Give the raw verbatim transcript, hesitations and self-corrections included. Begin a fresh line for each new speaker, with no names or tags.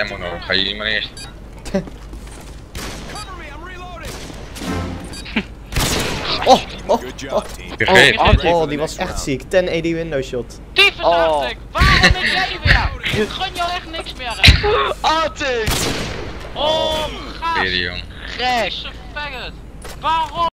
ammo nodig. Ga je maar eerst.
Oh, oh, oh.
Vergeet.
Oh,
Oh, die was echt ziek. ten eighty window shot.
Tyfus
Oh.
Arctic, waarom ben jij weer? Ik gun jou echt niks meer.
Arctic!
Oh, gaas.
Video.
Grijs. Faggot. Waarom?